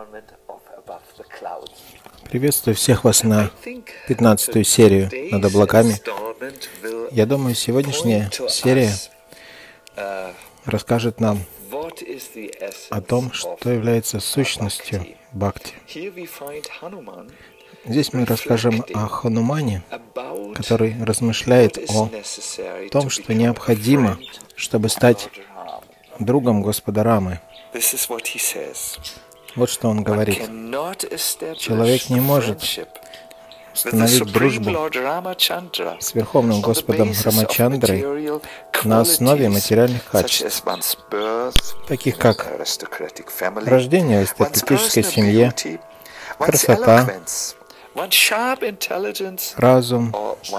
Приветствую всех вас на 15-ю серию над облаками. Я думаю, сегодняшняя серия расскажет нам о том, что является сущностью бхакти. Здесь мы расскажем о Ханумане, который размышляет о том, что необходимо, чтобы стать другом Господа Рамы. Вот что он говорит. Человек не может установить дружбу с Верховным Господом Рамачандрой на основе материальных качеств, таких как рождение в аристократической семье, красота, разум,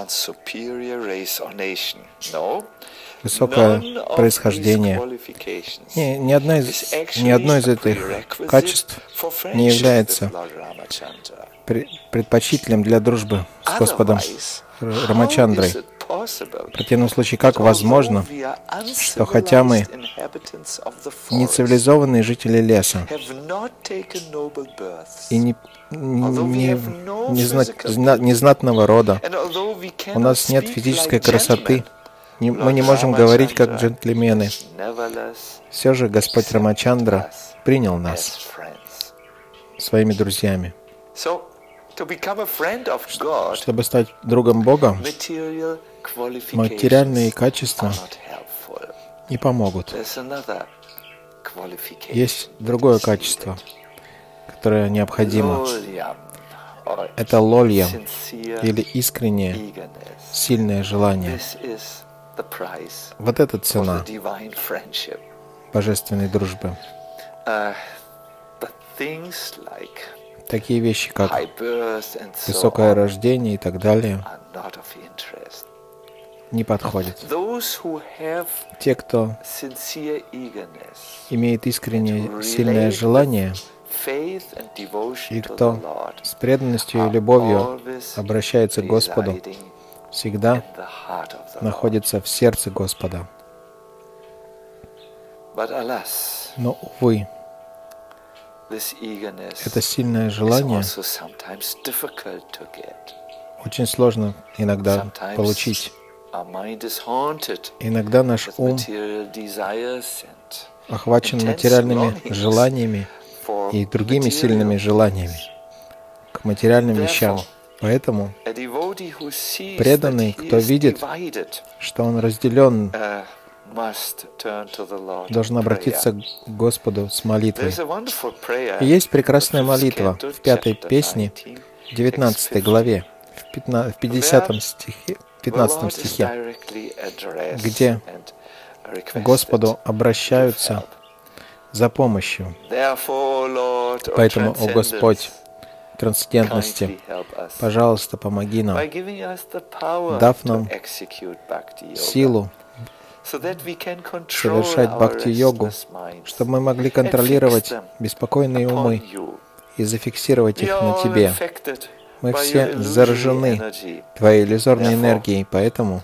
высокое происхождение. Ни одно из этих качеств не является предпочтительным для дружбы с Господом Рамачандрой. В противном случае, как возможно, что хотя мы не цивилизованные жители леса и не знатного рода, у нас нет физической красоты, мы не можем говорить как джентльмены. Все же Господь Рамачандра принял нас своими друзьями. Чтобы стать другом Бога, материальные качества не помогут. Есть другое качество, которое необходимо. Это лолья, или искреннее, сильное желание. Вот это цена божественной дружбы. Такие вещи, как высокое рождение и так далее, не подходят. Те, кто имеет искреннее сильное желание, и кто с преданностью и любовью обращается к Господу, всегда находится в сердце Господа. Но, увы, это сильное желание очень сложно иногда получить. Иногда наш ум охвачен материальными желаниями и другими сильными желаниями к материальным вещам. Поэтому преданный, кто видит, что он разделен, должен обратиться к Господу с молитвой. И есть прекрасная молитва в 5-й песне, 19 главе, в 15 стихе, где к Господу обращаются за помощью. Поэтому, о Господь трансцендентности, пожалуйста, помоги нам, дав нам силу совершать бхакти-йогу, чтобы мы могли контролировать беспокойные умы и зафиксировать их на Тебе. Мы все заражены Твоей иллюзорной энергией, поэтому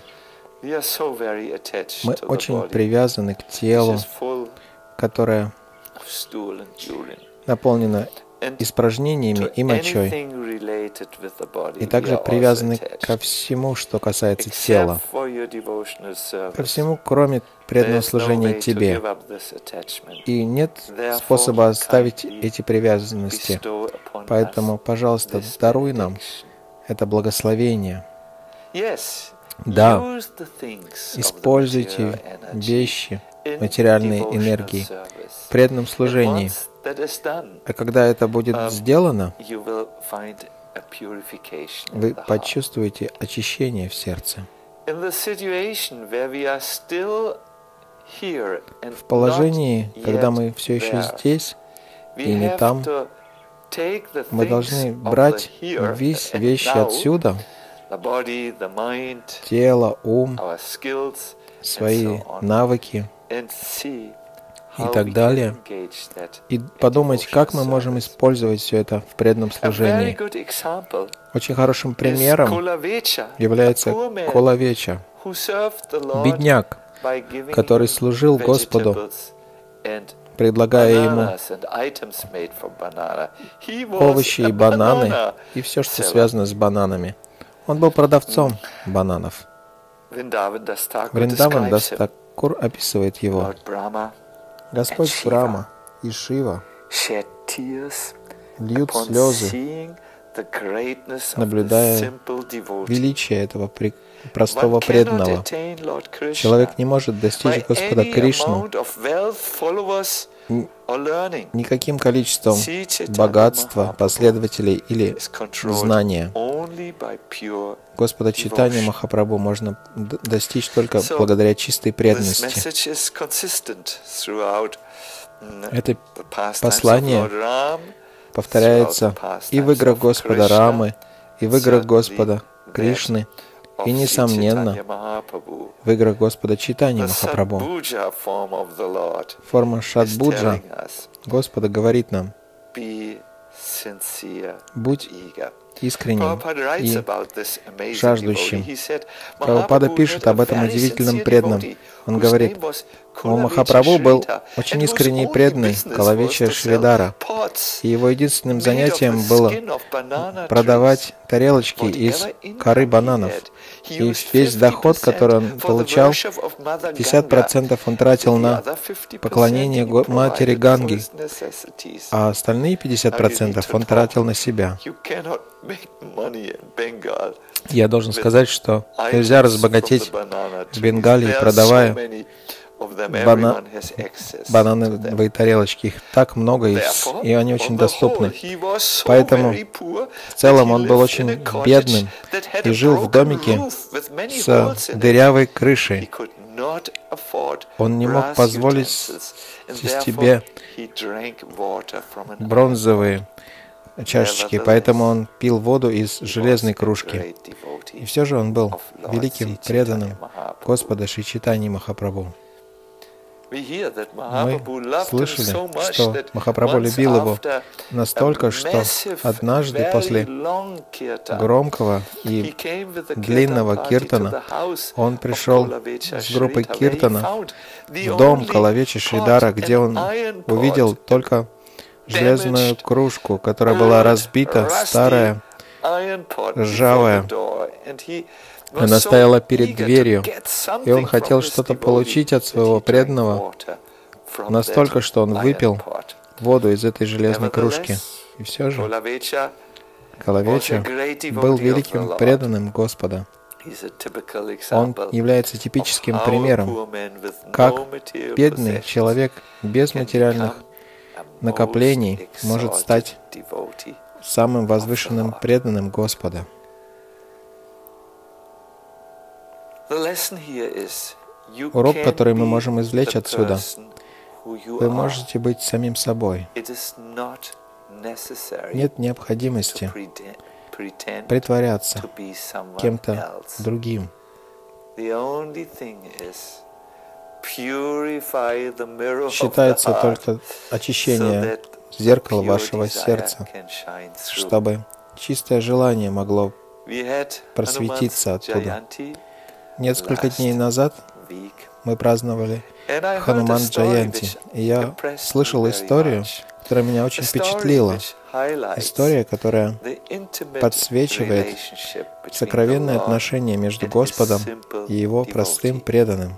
мы очень привязаны к телу, которое наполнено испражнениями и мочой, и также привязаны ко всему, что касается тела, ко всему, кроме преданного служения Тебе. И нет способа оставить эти привязанности. Поэтому, пожалуйста, даруй нам это благословение. Да, используйте вещи материальной энергии в преданном служении. А когда это будет сделано, вы почувствуете очищение в сердце. В положении, когда мы все еще здесь и не там, мы должны брать вещи отсюда, тело, ум, свои навыки и так далее, и подумать, как мы можем использовать все это в преданном служении. Очень хорошим примером является Колавеча, бедняк, который служил Господу, предлагая ему овощи и бананы, и все, что связано с бананами. Он был продавцом бананов. Вриндаван Дас Такур описывает его. Господь Брахма и Шива льют слезы, наблюдая величие этого простого преданного. Человек не может достичь Господа Кришну никаким количеством богатства, последователей или знания. Господа Чайтаньи Махапрабху можно достичь только благодаря чистой преданности. Это послание повторяется и в играх Господа Рамы, и в играх Господа Кришны, и, несомненно, в играх Господа Чайтаньи Махапрабху. Форма Шадбуджа Господа говорит нам: будь искренним и жаждущим. Прабхупада пишет об этом удивительном преданном. Он говорит: у Махапрабху был очень искренний и преданный Калавеча Шридара, и его единственным занятием было продавать тарелочки из коры бананов. И весь доход, который он получал, 50% он тратил на поклонение матери Ганги, а остальные 50% он тратил на себя. Я должен сказать, что нельзя разбогатеть в Бенгалии, продавая банановые тарелочки. Их так много, и они очень доступны. Поэтому в целом он был очень бедным и жил в домике с дырявой крышей. Он не мог позволить себе бронзовые чашечки, поэтому он пил воду из железной кружки. И все же он был великим преданным Господа Шри Чайтаньи Махапрабху. Мы слышали, что Махапрабху любил его настолько, что однажды после громкого и длинного киртана он пришел с группой киртана в дом Калавечи Шридара, где он увидел только железную кружку, которая была разбита, старая, ржавая. Она стояла перед дверью, и он хотел что-то получить от своего преданного, настолько, что он выпил воду из этой железной кружки. И все же Калавеча был великим преданным Господа. Он является типическим примером, как бедный человек без материальных накоплений может стать самым возвышенным преданным Господа. Урок, который мы можем извлечь отсюда: вы можете быть самим собой. Нет необходимости притворяться кем-то другим. Считается только очищение зеркала вашего сердца, чтобы чистое желание могло просветиться оттуда. Несколько дней назад мы праздновали Хануман Джаянти, и я слышал историю, которая меня очень впечатлила. История, которая подсвечивает сокровенные отношения между Господом и Его простым преданным.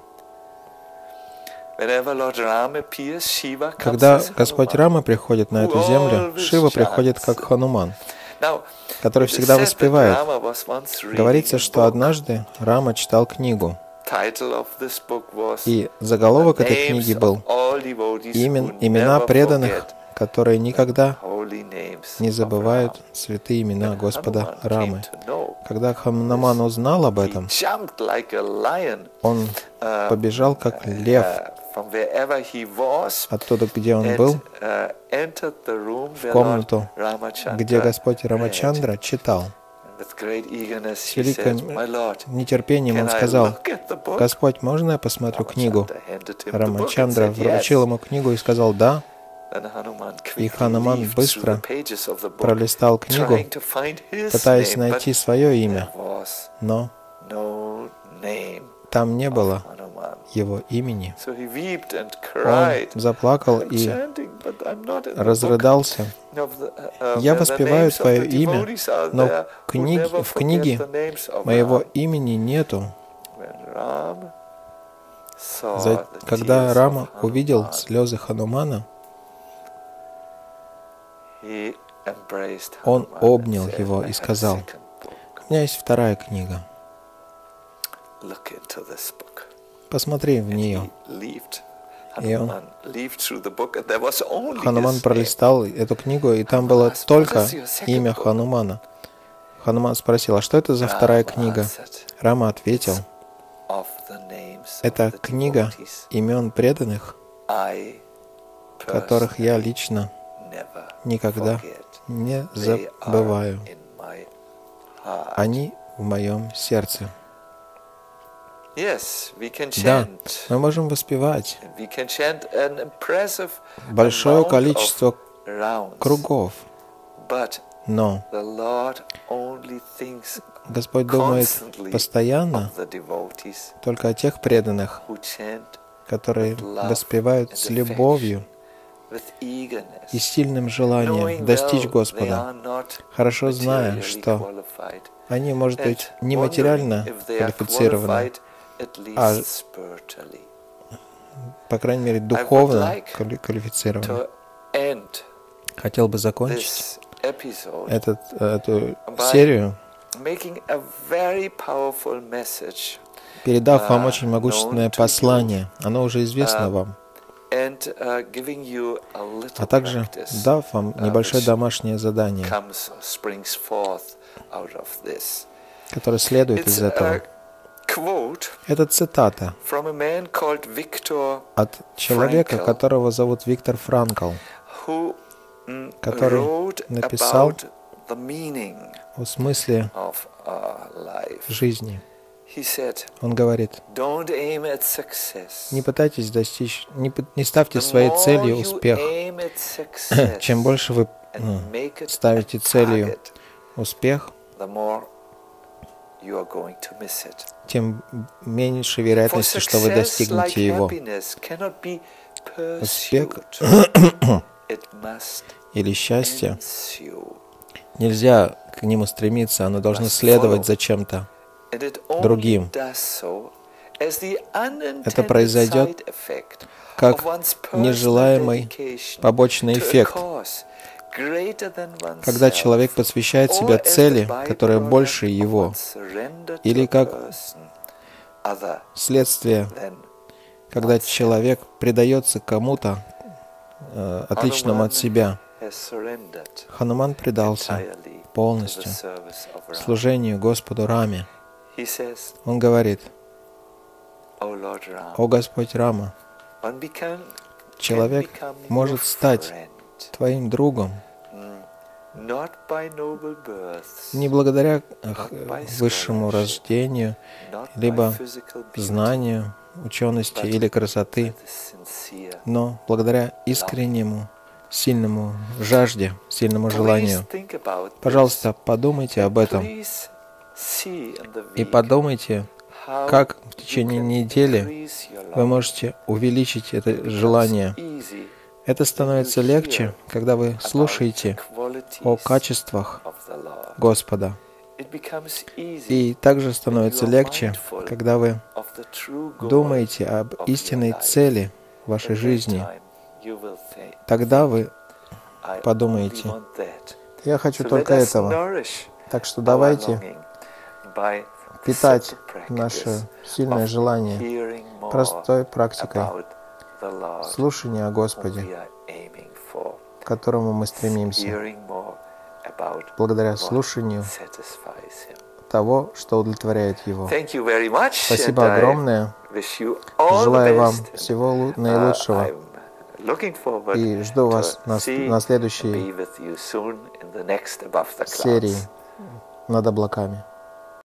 Когда Господь Рама приходит на эту землю, Шива приходит как Хануман, который всегда воспевает. Говорится, что однажды Рама читал книгу, и заголовок этой книги был «Имена преданных, которые никогда не забывают святые имена Господа Рамы». Когда Хануман узнал об этом, он побежал как лев оттуда, где он был, в комнату, где Господь Рамачандра читал. С великим нетерпением он сказал: «Господь, можно я посмотрю книгу?» Рамачандра вручил ему книгу и сказал: «Да». И Хануман быстро пролистал книгу, пытаясь найти свое имя, но там не было Его имени. Он заплакал и разрыдался. Я воспеваю Твое имя, но в книге моего имени нету. Когда Рама увидел слезы Ханумана, он обнял его и сказал: «У меня есть вторая книга. Посмотри в нее». И Хануман пролистал эту книгу, и там было только имя Ханумана. Хануман спросил: «А что это за вторая книга?» Рама ответил: «Это книга имен преданных, которых я лично никогда не забываю. Они в моем сердце». Да, мы можем воспевать большое количество кругов, но Господь думает постоянно только о тех преданных, которые воспевают с любовью и сильным желанием достичь Господа, хорошо зная, что они, может быть, не материально квалифицированы, а, по крайней мере, духовно квалифицированы. Хотел бы закончить эту серию, передав вам очень могущественное послание. Оно уже известно вам. А также дав вам небольшое домашнее задание, которое следует из этого. Это цитата от человека, которого зовут Виктор Франкл, который написал о смысле жизни. Он говорит: не пытайтесь достичь, не ставьте своей целью успех. Чем больше вы ставите целью успех, тем меньше вероятности, что вы достигнете его. Успех или счастье, нельзя к нему стремиться, оно должно следовать за чем-то другим. Это произойдет как нежелаемый побочный эффект, когда человек посвящает себя цели, которая больше его, или как следствие, когда человек предается кому-то отличному от себя. Хануман предался полностью служению Господу Раме. Он говорит: «О Господь Рама, человек может стать Твоим другом не благодаря высшему рождению, либо знанию, учености или красоты, но благодаря искреннему, сильному жажде, сильному желанию». Пожалуйста, подумайте об этом. И подумайте, как в течение недели вы можете увеличить это желание. Это становится легче, когда вы слушаете о качествах Господа. И также становится легче, когда вы думаете об истинной цели вашей жизни. Тогда вы подумаете: «Я хочу только этого». Так что давайте питать наше сильное желание простой практикой слушания о Господе, к которому мы стремимся, благодаря слушанию того, что удовлетворяет Его. Спасибо огромное. Желаю вам всего наилучшего. И жду вас на следующей серии «Над облаками».